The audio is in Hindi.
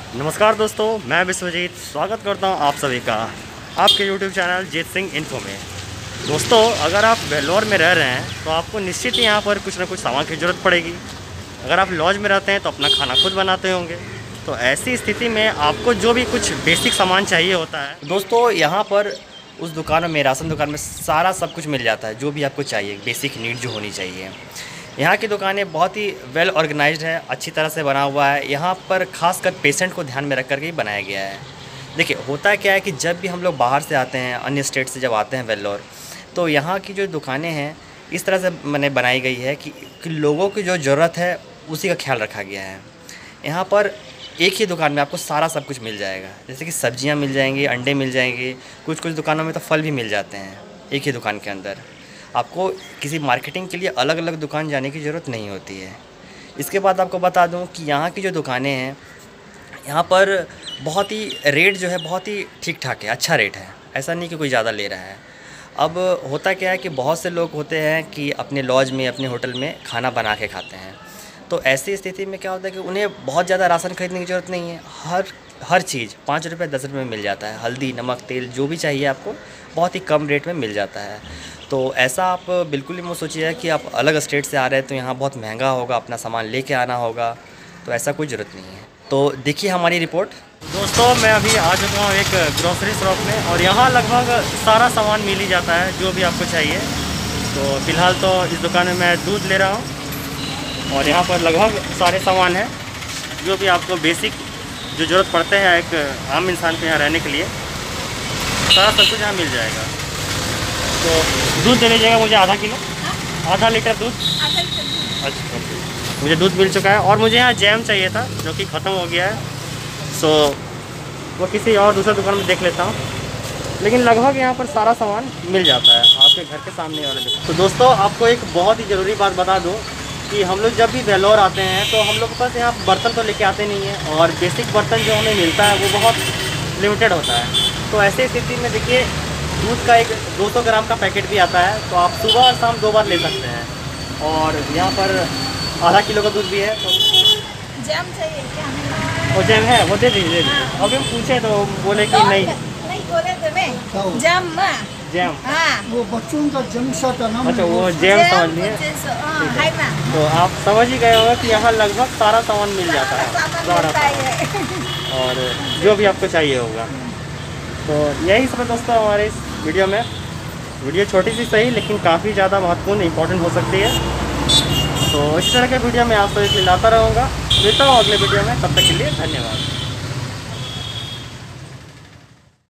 नमस्कार दोस्तों, मैं विश्वजीत स्वागत करता हूं आप सभी का आपके YouTube channel Jeet Singh info में। दोस्तों, अगर आप वेल्लोर में रह रहे हैं तो आपको निश्चित ही यहाँ पर कुछ ना कुछ सामान की ज़रूरत पड़ेगी। अगर आप लॉज में रहते हैं तो अपना खाना खुद बनाते होंगे, तो ऐसी स्थिति में आपको जो भी कुछ बेसिक सामान चाहिए होता है दोस्तों, यहाँ पर उस दुकानों में, राशन दुकान में सारा सब कुछ मिल जाता है। जो भी आपको चाहिए, बेसिक नीड जो होनी चाहिए। यहाँ की दुकानें बहुत ही वेल ऑर्गेनाइज्ड है, अच्छी तरह से बना हुआ है। यहाँ पर खासकर पेशेंट को ध्यान में रख कर के ही बनाया गया है। देखिए, होता क्या है कि जब भी हम लोग बाहर से आते हैं, अन्य स्टेट से जब आते हैं वेल्लोर, तो यहाँ की जो दुकानें हैं इस तरह से मैंने बनाई गई है कि लोगों की जो ज़रूरत है उसी का ख्याल रखा गया है। यहाँ पर एक ही दुकान में आपको सारा सब कुछ मिल जाएगा। जैसे कि सब्जियाँ मिल जाएंगी, अंडे मिल जाएंगे, कुछ दुकानों में तो फल भी मिल जाते हैं एक ही दुकान के अंदर। आपको किसी मार्केटिंग के लिए अलग अलग दुकान जाने की ज़रूरत नहीं होती है। इसके बाद आपको बता दूं कि यहाँ की जो दुकानें हैं, यहाँ पर बहुत ही रेट जो है बहुत ही ठीक ठाक है, अच्छा रेट है। ऐसा नहीं कि कोई ज़्यादा ले रहा है। अब होता क्या है कि बहुत से लोग होते हैं कि अपने लॉज में, अपने होटल में खाना बना के खाते हैं। तो ऐसी स्थिति में क्या होता है कि उन्हें बहुत ज़्यादा राशन खरीदने की ज़रूरत नहीं है। हर चीज़ 5 रुपये 10 रुपये में मिल जाता है। हल्दी, नमक, तेल जो भी चाहिए आपको बहुत ही कम रेट में मिल जाता है। तो ऐसा आप बिल्कुल ही मत सोचिए कि आप अलग स्टेट से आ रहे हैं तो यहाँ बहुत महंगा होगा, अपना सामान लेके आना होगा। तो ऐसा कोई ज़रूरत नहीं है। तो देखिए हमारी रिपोर्ट। दोस्तों, मैं अभी आ चुका हूँ एक ग्रोसरी शॉप में और यहाँ लगभग सारा सामान मिल ही जाता है जो भी आपको चाहिए। तो फ़िलहाल तो इस दुकान में मैं दूध ले रहा हूँ और यहाँ पर लगभग सारे सामान हैं जो भी आपको बेसिक जो ज़रूरत पड़ते हैं एक आम इंसान को यहाँ रहने के लिए, सारा सब कुछ यहाँ मिल जाएगा। तो दूध दे लीजिएगा मुझे आधा किलो, आधा लीटर दूध। अच्छा, मुझे दूध मिल चुका है और मुझे यहाँ जैम चाहिए था जो कि ख़त्म हो गया है। सो वो किसी और दूसरे दुकान में देख लेता हूँ, लेकिन लगभग यहाँ पर सारा सामान मिल जाता है आपके घर के सामने वाले दुकान। तो दोस्तों, आपको एक बहुत ही ज़रूरी बात बता दूँ कि हम लोग जब भी वेल्लोर आते हैं तो हम लोग के पास यहाँ बर्तन तो लेके आते नहीं हैं और बेसिक बर्तन जो हमें मिलता है वो बहुत लिमिटेड होता है। तो ऐसी स्थिति में देखिए, दूध का एक 200 ग्राम का पैकेट भी आता है, तो आप सुबह और शाम 2 बार ले सकते हैं। और यहाँ पर आधा किलो का दूध भी है। तो जैम चाहिए क्या? वो जैम है, वो दे दीजिए। अभी हम पूछे तो बोले कि नहीं बोले तो मैं जैम जैम। हाँ, वो बच्चों का जंग शॉट है ना। अच्छा, वो जैम समझ लिए। तो आप समझ ही गए होगा कि यहाँ लगभग सारा सामान मिल जाता है, सारा सामान, और जो भी आपको चाहिए होगा। तो यही सब है दोस्तों हमारे इस वीडियो में। वीडियो छोटी सी सही लेकिन काफ़ी ज़्यादा महत्वपूर्ण, इंपॉर्टेंट हो सकती है। तो इस तरह के वीडियो मैं आप सभी के लिए लाता रहूँगा। मिलता हूँ अगले वीडियो में, तब तक के लिए धन्यवाद।